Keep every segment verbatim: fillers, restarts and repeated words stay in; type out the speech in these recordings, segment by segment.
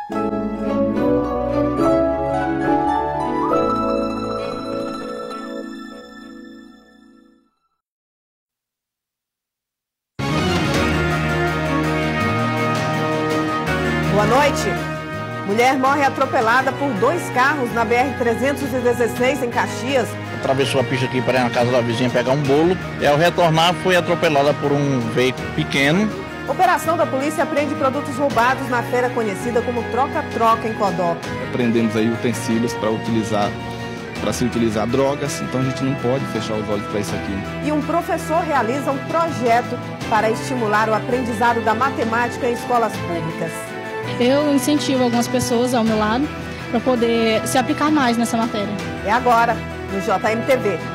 Boa noite. Mulher morre atropelada por dois carros na B R trezentos e dezesseis em Caxias. Atravessou a pista aqui para ir na casa da vizinha pegar um bolo e ao retornar foi atropelada por um veículo pequeno. Operação da polícia apreende produtos roubados na feira conhecida como Troca-Troca em Codó. Apreendemos aí utensílios para utilizar, para se utilizar drogas, então a gente não pode fechar os olhos para isso aqui. E um professor realiza um projeto para estimular o aprendizado da matemática em escolas públicas. Eu incentivo algumas pessoas ao meu lado para poder se aplicar mais nessa matéria. É agora, no J M T V.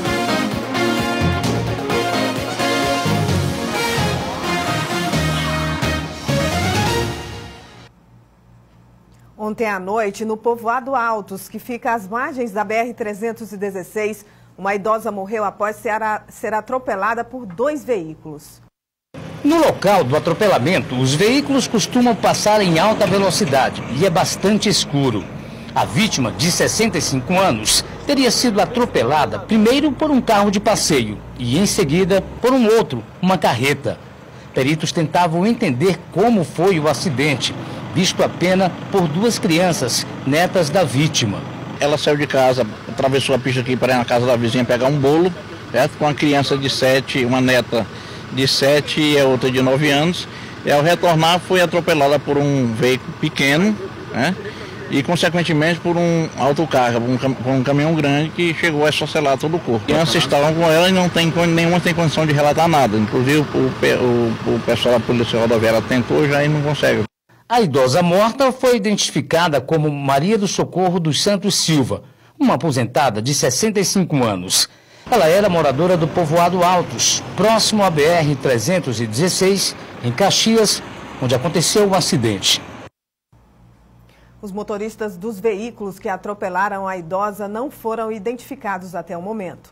Ontem à noite, no povoado Altos, que fica às margens da B R trezentos e dezesseis, uma idosa morreu após ser, a, ser atropelada por dois veículos. No local do atropelamento, os veículos costumam passar em alta velocidade e é bastante escuro. A vítima, de sessenta e cinco anos, teria sido atropelada primeiro por um carro de passeio e, em seguida, por um outro, uma carreta. Peritos tentavam entender como foi o acidente, visto apenas por duas crianças, netas da vítima. Ela saiu de casa, atravessou a pista aqui para ir na casa da vizinha pegar um bolo, certo? Com uma criança de sete, uma neta de sete e a outra de nove anos. E ao retornar foi atropelada por um veículo pequeno, né? E consequentemente por um autocarro, um, por um caminhão grande que chegou a esfacelar todo o corpo. As crianças estavam com ela e não tem, nenhuma tem condição de relatar nada. Inclusive o, o, o pessoal da Polícia Rodoviária tentou já e não consegue. A idosa morta foi identificada como Maria do Socorro dos Santos Silva, uma aposentada de sessenta e cinco anos. Ela era moradora do povoado Altos, próximo à B R trezentos e dezesseis, em Caxias, onde aconteceu o acidente. Os motoristas dos veículos que atropelaram a idosa não foram identificados até o momento.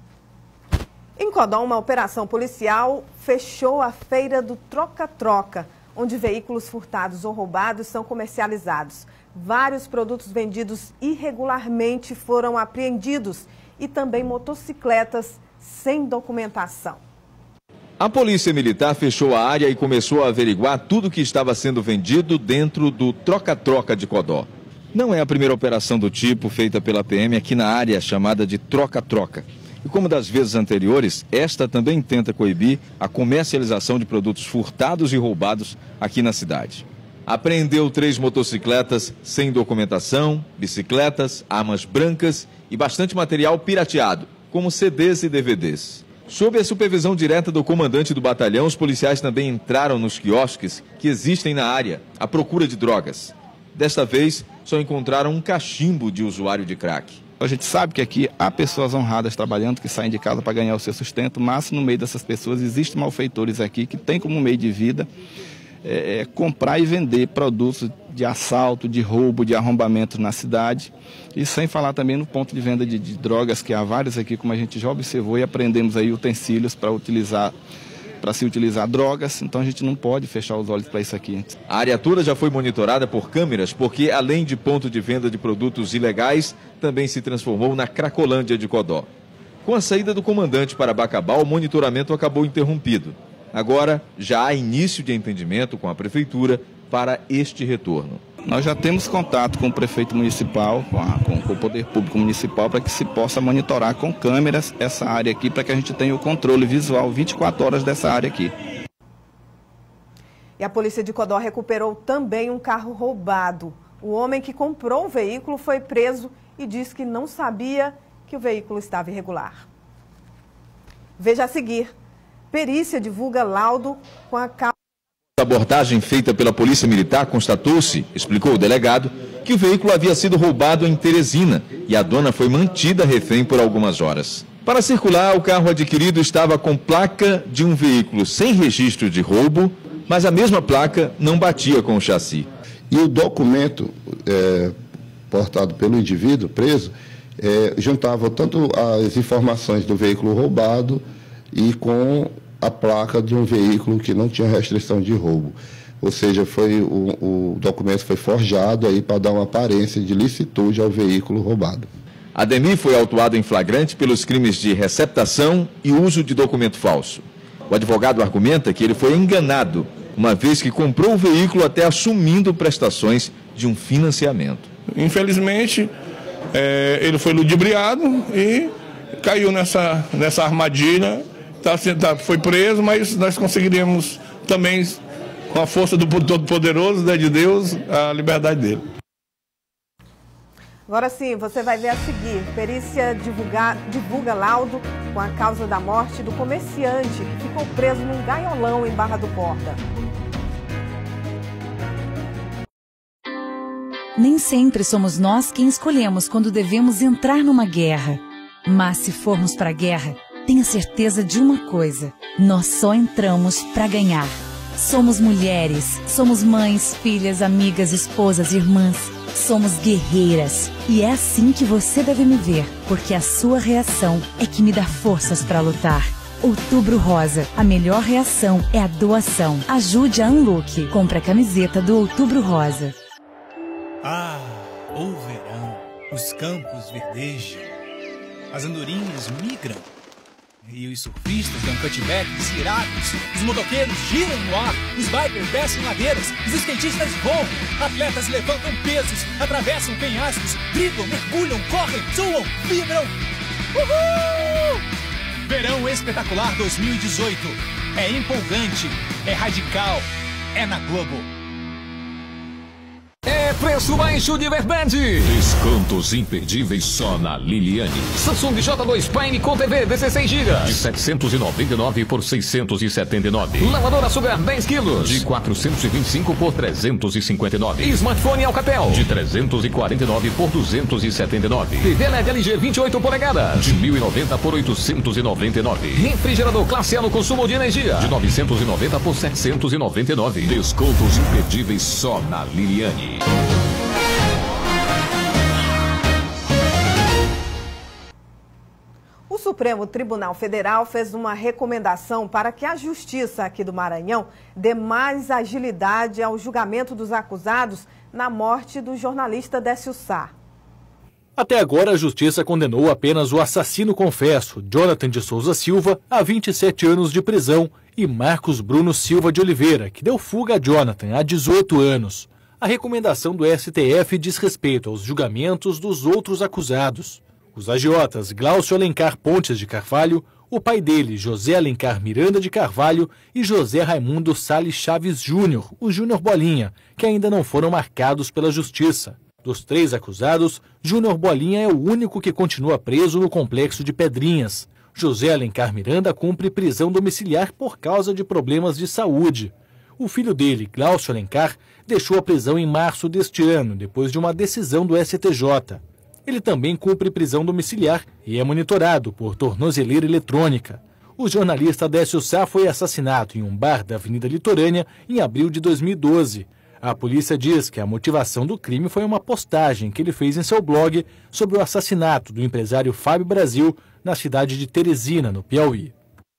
Em Codó, uma operação policial fechou a feira do Troca-Troca, onde veículos furtados ou roubados são comercializados. Vários produtos vendidos irregularmente foram apreendidos e também motocicletas sem documentação. A Polícia Militar fechou a área e começou a averiguar tudo que estava sendo vendido dentro do Troca-Troca de Codó. Não é a primeira operação do tipo feita pela P M aqui na área chamada de Troca-Troca. E como das vezes anteriores, esta também tenta coibir a comercialização de produtos furtados e roubados aqui na cidade. Apreendeu três motocicletas sem documentação, bicicletas, armas brancas e bastante material pirateado, como C Ds e D V Ds. Sob a supervisão direta do comandante do batalhão, os policiais também entraram nos quiosques que existem na área à procura de drogas. Desta vez, só encontraram um cachimbo de usuário de crack. A gente sabe que aqui há pessoas honradas trabalhando, que saem de casa para ganhar o seu sustento, mas no meio dessas pessoas existem malfeitores aqui que têm como meio de vida é, comprar e vender produtos de assalto, de roubo, de arrombamento na cidade. E sem falar também no ponto de venda de, de drogas, que há vários aqui, como a gente já observou, e aprendemos aí utensílios para utilizar, para se utilizar drogas, então a gente não pode fechar os olhos para isso aqui. A área toda já foi monitorada por câmeras, porque além de ponto de venda de produtos ilegais, também se transformou na Cracolândia de Codó. Com a saída do comandante para Bacabal, o monitoramento acabou interrompido. Agora, já há início de entendimento com a prefeitura para este retorno. Nós já temos contato com o prefeito municipal, com, a, com, com o poder público municipal, para que se possa monitorar com câmeras essa área aqui, para que a gente tenha o controle visual vinte e quatro horas dessa área aqui. E a polícia de Codó recuperou também um carro roubado. O homem que comprou o veículo foi preso e disse que não sabia que o veículo estava irregular. Veja a seguir. Perícia divulga laudo com a causa. A abordagem feita pela Polícia Militar constatou-se, explicou o delegado, que o veículo havia sido roubado em Teresina e a dona foi mantida refém por algumas horas. Para circular, o carro adquirido estava com placa de um veículo sem registro de roubo, mas a mesma placa não batia com o chassi. E o documento é, portado pelo indivíduo preso é, juntava tanto as informações do veículo roubado e com a placa de um veículo que não tinha restrição de roubo. ou seja, foi, o, o documento foi forjado aí para dar uma aparência de licitude ao veículo roubado. Ademir foi autuado em flagrante pelos crimes de receptação e uso de documento falso. O advogado argumenta que ele foi enganado, uma vez que comprou o veículo até assumindo prestações de um financiamento. Infelizmente, é, ele foi ludibriado e caiu nessa, nessa armadilha, tá, tá, foi preso, mas nós conseguiríamos também, com a força do Todo-Poderoso, né, de Deus, a liberdade dele. Agora sim, você vai ver a seguir. Perícia divulga, divulga laudo com a causa da morte do comerciante que ficou preso num gaiolão em Barra do Corda. Nem sempre somos nós quem escolhemos quando devemos entrar numa guerra. Mas se formos para a guerra, tenha certeza de uma coisa: nós só entramos para ganhar. Somos mulheres, somos mães, filhas, amigas, esposas, irmãs. Somos guerreiras. E é assim que você deve me ver, porque a sua reação é que me dá forças para lutar. Outubro Rosa. A melhor reação é a doação. Ajude a Unlook. Compre a camiseta do Outubro Rosa. Ah, o verão. Os campos verdejam. As andorinhas migram. E os surfistas dão cutbacks irados. Os motoqueiros giram no ar. Os bikers descem ladeiras. Os skatistas voam. Atletas levantam pesos. Atravessam penhascos. Driblam, mergulham, correm, suam, vibram. Uhul! Verão Espetacular dois mil e dezoito. É empolgante. É radical. É na Globo. É preço baixo de verdade. Descontos imperdíveis só na Liliane. Samsung J dois Prime com T V dezesseis gigas de setecentos e noventa e nove por seiscentos e setenta e nove. Lavadora Super dez quilos de quatrocentos e vinte e cinco por trezentos e cinquenta e nove. Smartphone Alcatel de trezentos e quarenta e nove por duzentos e setenta e nove. T V L E D L G vinte e oito polegadas de mil e noventa por oitocentos e noventa e nove. Refrigerador classe A no consumo de energia de novecentos e noventa por setecentos e noventa e nove. Descontos imperdíveis só na Liliane. O Supremo Tribunal Federal fez uma recomendação para que a Justiça aqui do Maranhão dê mais agilidade ao julgamento dos acusados na morte do jornalista Décio Sá. Até agora, a Justiça condenou apenas o assassino confesso, Jonathan de Souza Silva, a vinte e sete anos de prisão, e Marcos Bruno Silva de Oliveira, que deu fuga a Jonathan há dezoito anos. A recomendação do S T F diz respeito aos julgamentos dos outros acusados. Os agiotas Glaucio Alencar Pontes de Carvalho, o pai dele, José Alencar Miranda de Carvalho, e José Raimundo Salles Chaves Júnior, o Júnior Bolinha, que ainda não foram marcados pela Justiça. Dos três acusados, Júnior Bolinha é o único que continua preso no complexo de Pedrinhas. José Alencar Miranda cumpre prisão domiciliar por causa de problemas de saúde. O filho dele, Glaucio Alencar, deixou a prisão em março deste ano, depois de uma decisão do S T J. Ele também cumpre prisão domiciliar e é monitorado por tornozeleira eletrônica. O jornalista Décio Sá foi assassinado em um bar da Avenida Litorânea em abril de dois mil e doze. A polícia diz que a motivação do crime foi uma postagem que ele fez em seu blog sobre o assassinato do empresário Fábio Brasil na cidade de Teresina, no Piauí.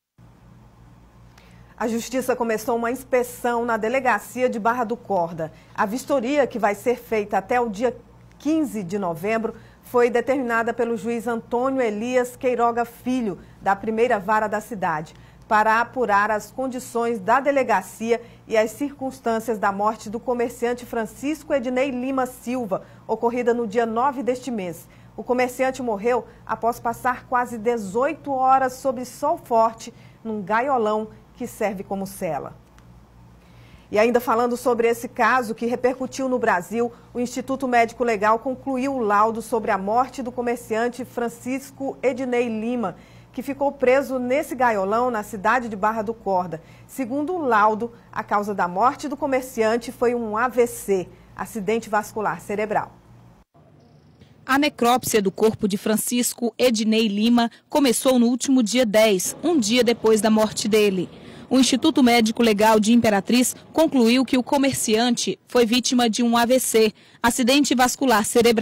A Justiça começou uma inspeção na delegacia de Barra do Corda. A vistoria, que vai ser feita até o dia quinze de novembro, foi determinada pelo juiz Antônio Elias Queiroga Filho, da primeira vara da cidade, para apurar as condições da delegacia e as circunstâncias da morte do comerciante Francisco Ednei Lima Silva, ocorrida no dia nove deste mês. O comerciante morreu após passar quase dezoito horas sob sol forte num gaiolão que serve como cela. E ainda falando sobre esse caso que repercutiu no Brasil, o Instituto Médico Legal concluiu o laudo sobre a morte do comerciante Francisco Ednei Lima, que ficou preso nesse gaiolão na cidade de Barra do Corda. Segundo o laudo, a causa da morte do comerciante foi um A V C, acidente vascular cerebral. A necrópsia do corpo de Francisco Ednei Lima começou no último dia dez, um dia depois da morte dele. O Instituto Médico Legal de Imperatriz concluiu que o comerciante foi vítima de um A V C, acidente vascular cerebral.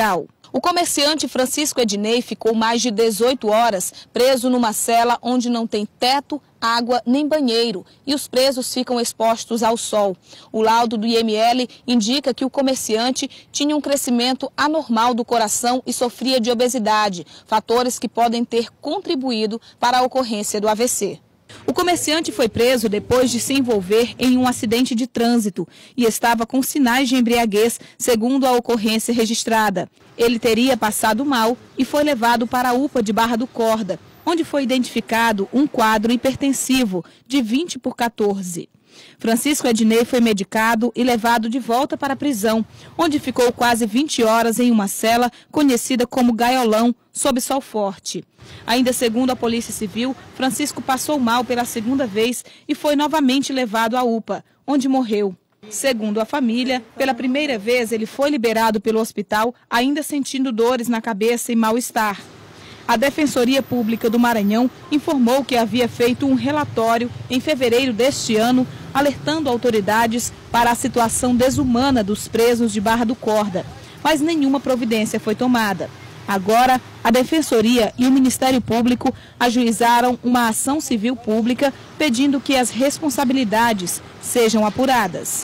O comerciante Francisco Ednei ficou mais de dezoito horas preso numa cela onde não tem teto, água nem banheiro e os presos ficam expostos ao sol. O laudo do I M L indica que o comerciante tinha um crescimento anormal do coração e sofria de obesidade, fatores que podem ter contribuído para a ocorrência do A V C. O comerciante foi preso depois de se envolver em um acidente de trânsito e estava com sinais de embriaguez, segundo a ocorrência registrada. Ele teria passado mal e foi levado para a U P A de Barra do Corda, onde foi identificado um quadro hipertensivo de vinte por quatorze. Francisco Ednei foi medicado e levado de volta para a prisão, onde ficou quase vinte horas em uma cela conhecida como Gaiolão, sob sol forte. Ainda segundo a Polícia Civil, Francisco passou mal pela segunda vez e foi novamente levado à U P A, onde morreu. Segundo a família, pela primeira vez ele foi liberado pelo hospital, ainda sentindo dores na cabeça e mal-estar. A Defensoria Pública do Maranhão informou que havia feito um relatório em fevereiro deste ano, alertando autoridades para a situação desumana dos presos de Barra do Corda, mas nenhuma providência foi tomada. Agora, a Defensoria e o Ministério Público ajuizaram uma ação civil pública pedindo que as responsabilidades sejam apuradas.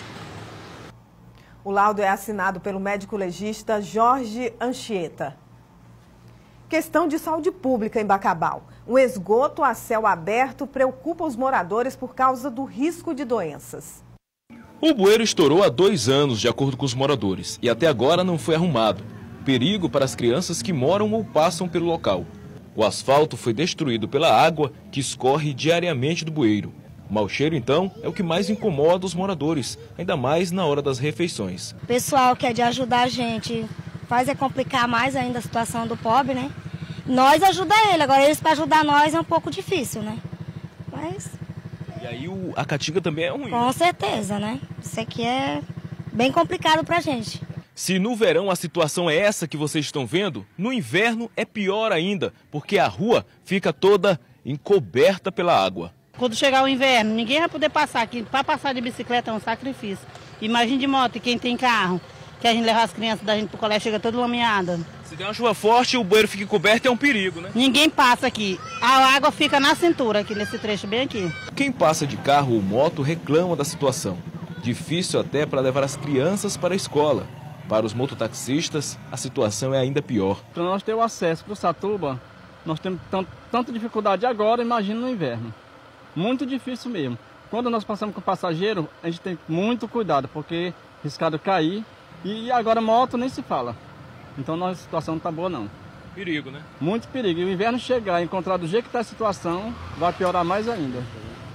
O laudo é assinado pelo médico legista Jorge Anchieta. Questão de saúde pública em Bacabal. Um esgoto a céu aberto preocupa os moradores por causa do risco de doenças. O bueiro estourou há dois anos, de acordo com os moradores, e até agora não foi arrumado. Perigo para as crianças que moram ou passam pelo local. O asfalto foi destruído pela água que escorre diariamente do bueiro. O mau cheiro, então, é o que mais incomoda os moradores, ainda mais na hora das refeições. O pessoal quer de ajudar a gente, faz é complicar mais ainda a situação do pobre, né? Nós ajuda ele, agora eles para ajudar nós é um pouco difícil, né? Mas... E aí o, a caatinga também é ruim. Com né? certeza, né? Isso aqui é bem complicado pra gente. Se no verão a situação é essa que vocês estão vendo, no inverno é pior ainda, porque a rua fica toda encoberta pela água. Quando chegar o inverno, ninguém vai poder passar aqui. Para passar de bicicleta é um sacrifício. Imagine de moto, e quem tem carro, que a gente leva as crianças da gente pro colégio, chega toda lameada. Se der uma chuva forte, o bueiro fica encoberto, é um perigo, né? Ninguém passa aqui. A água fica na cintura, aqui nesse trecho bem aqui. Quem passa de carro ou moto reclama da situação. Difícil até para levar as crianças para a escola. Para os mototaxistas, a situação é ainda pior. Para nós ter o acesso para o Satuba, nós temos tanto, tanta dificuldade agora, imagina no inverno. Muito difícil mesmo. Quando nós passamos com passageiro, a gente tem muito cuidado, porque riscado cair. E agora moto nem se fala. Então nossa situação não está boa não. Perigo, né? Muito perigo. E o inverno chegar e encontrar do jeito que está a situação, vai piorar mais ainda.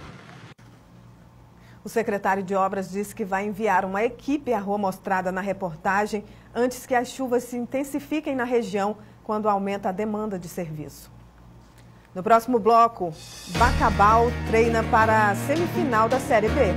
O secretário de Obras disse que vai enviar uma equipe à rua mostrada na reportagem antes que as chuvas se intensifiquem na região quando aumenta a demanda de serviço. No próximo bloco, Bacabal treina para a semifinal da Série B.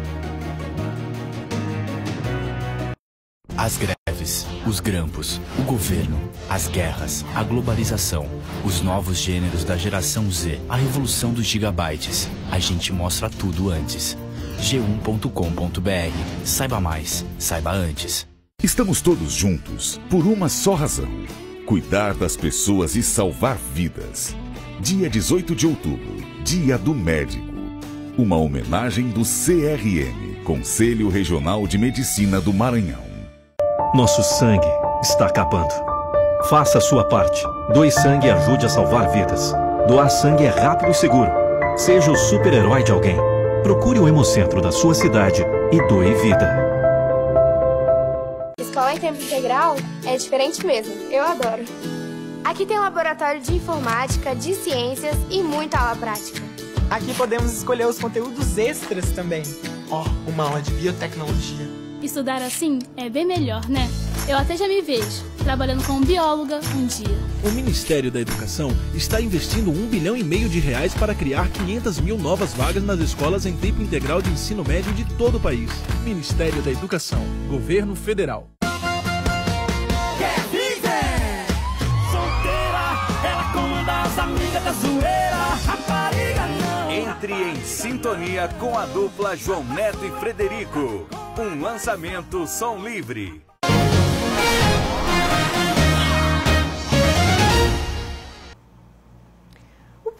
As greves, os grampos, o governo, as guerras, a globalização, os novos gêneros da geração Z, a revolução dos gigabytes. A gente mostra tudo antes. g um ponto com ponto br. Saiba mais, saiba antes. Estamos todos juntos por uma só razão: cuidar das pessoas e salvar vidas. Dia dezoito de outubro, Dia do Médico. Uma homenagem do C R M, Conselho Regional de Medicina do Maranhão. Nosso sangue está acabando. Faça a sua parte. Doe sangue e ajude a salvar vidas. Doar sangue é rápido e seguro. Seja o super-herói de alguém. Procure o Hemocentro da sua cidade e doe vida. Escola em tempo integral é diferente mesmo. Eu adoro. Aqui tem um laboratório de informática, de ciências e muita aula prática. Aqui podemos escolher os conteúdos extras também. Ó, oh, uma aula de biotecnologia. Estudar assim é bem melhor, né? Eu até já me vejo trabalhando como bióloga um dia. O Ministério da Educação está investindo um bilhão e meio de reais para criar quinhentas mil novas vagas nas escolas em tempo integral de ensino médio de todo o país. Ministério da Educação, Governo Federal. Entre em sintonia com a dupla João Neto e Frederico. Um lançamento som livre.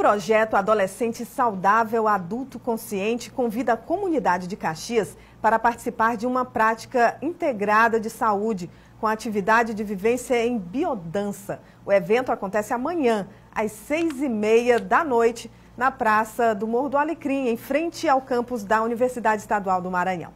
projeto Adolescente Saudável Adulto Consciente convida a comunidade de Caxias para participar de uma prática integrada de saúde com atividade de vivência em biodança. O evento acontece amanhã, às seis e meia da noite, na Praça do Morro do Alecrim, em frente ao campus da Universidade Estadual do Maranhão.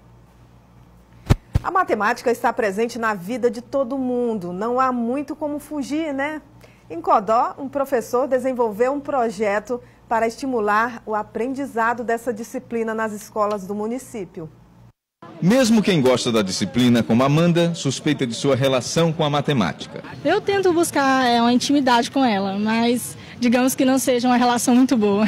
A matemática está presente na vida de todo mundo, não há muito como fugir, né? Em Codó, um professor desenvolveu um projeto para estimular o aprendizado dessa disciplina nas escolas do município. Mesmo quem gosta da disciplina, como Amanda, suspeita de sua relação com a matemática. Eu tento buscar é, uma intimidade com ela, mas digamos que não seja uma relação muito boa.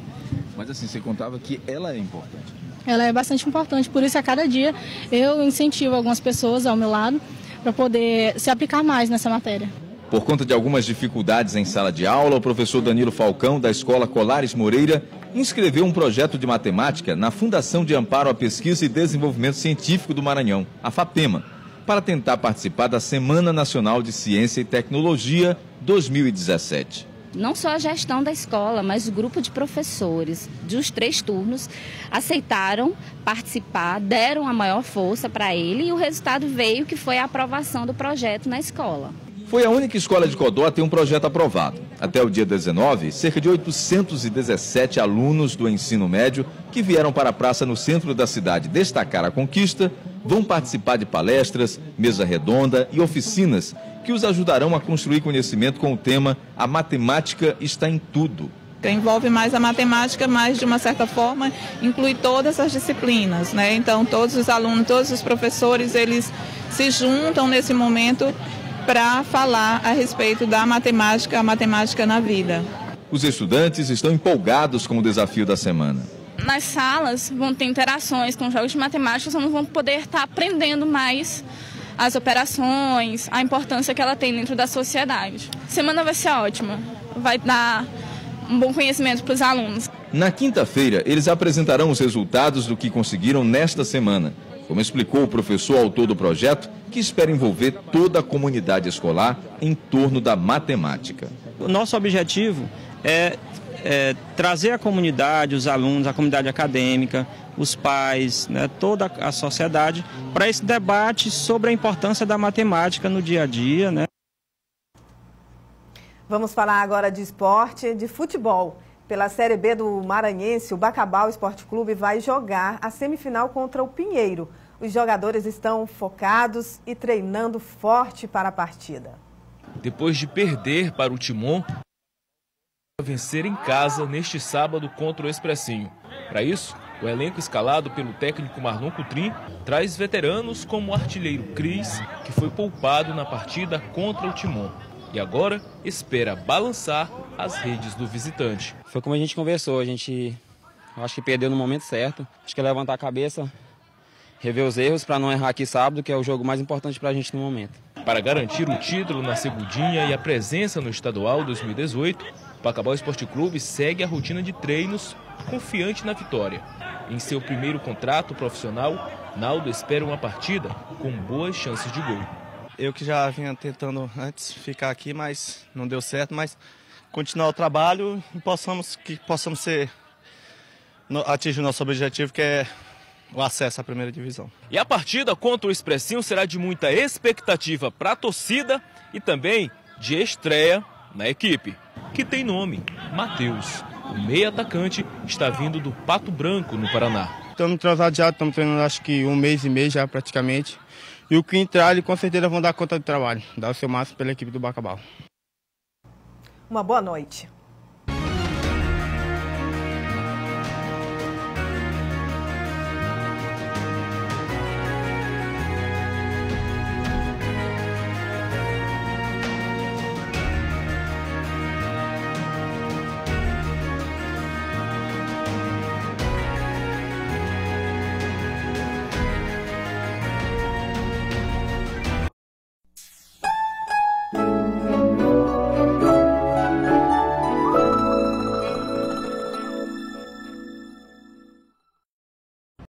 Mas assim, você contava que ela é importante. Ela é bastante importante, por isso a cada dia eu incentivo algumas pessoas ao meu lado para poder se aplicar mais nessa matéria. Por conta de algumas dificuldades em sala de aula, o professor Danilo Falcão, da Escola Colares Moreira, inscreveu um projeto de matemática na Fundação de Amparo à Pesquisa e Desenvolvimento Científico do Maranhão, a FAPEMA, para tentar participar da Semana Nacional de Ciência e Tecnologia dois mil e dezessete. Não só a gestão da escola, mas o grupo de professores dos três turnos aceitaram participar, deram a maior força para ele e o resultado veio que foi a aprovação do projeto na escola. Foi a única escola de Codó a ter um projeto aprovado. Até o dia dezenove, cerca de oitocentos e dezessete alunos do ensino médio que vieram para a praça no centro da cidade destacar a conquista vão participar de palestras, mesa redonda e oficinas que os ajudarão a construir conhecimento com o tema A Matemática está em Tudo. Envolve mais a matemática, mas de uma certa forma inclui todas as disciplinas, né? Então todos os alunos, todos os professores, eles se juntam nesse momento para falar a respeito da matemática, a matemática na vida. Os estudantes estão empolgados com o desafio da semana. Nas salas vão ter interações com jogos de matemática, os alunos vão poder estar aprendendo mais as operações, a importância que ela tem dentro da sociedade. A semana vai ser ótima, vai dar um bom conhecimento para os alunos. Na quinta-feira, eles apresentarão os resultados do que conseguiram nesta semana, como explicou o professor autor do projeto, que espera envolver toda a comunidade escolar em torno da matemática. O nosso objetivo é, é trazer a comunidade, os alunos, a comunidade acadêmica, os pais, né, toda a sociedade, para esse debate sobre a importância da matemática no dia a dia, né? Vamos falar agora de esporte, de futebol. Pela Série B do Maranhense, o Bacabal Esporte Clube vai jogar a semifinal contra o Pinheiro. Os jogadores estão focados e treinando forte para a partida. Depois de perder para o Timon, vencer em casa neste sábado contra o Expressinho. Para isso, o elenco escalado pelo técnico Marlon Coutrin traz veteranos como o artilheiro Cris, que foi poupado na partida contra o Timon. E agora espera balançar as redes do visitante. Foi como a gente conversou, a gente eu acho que perdeu no momento certo. Acho que é levantar a cabeça, rever os erros para não errar aqui sábado, que é o jogo mais importante para a gente no momento. Para garantir o título na segundinha e a presença no Estadual dois mil e dezoito, o Bacabal Esporte Clube segue a rotina de treinos confiante na vitória. Em seu primeiro contrato profissional, Naldo espera uma partida com boas chances de gol. Eu que já vinha tentando antes ficar aqui, mas não deu certo, mas continuar o trabalho e possamos, que possamos ser, atingir o nosso objetivo, que é o acesso à primeira divisão. E a partida contra o Expressinho será de muita expectativa para a torcida e também de estreia na equipe, que tem nome, Matheus. O meio atacante está vindo do Pato Branco, no Paraná. Estamos transados já, estamos treinando acho que um mês e meio já praticamente. E o que entrar, eles com certeza vão dar conta do trabalho, dar o seu máximo pela equipe do Bacabal. Uma boa noite.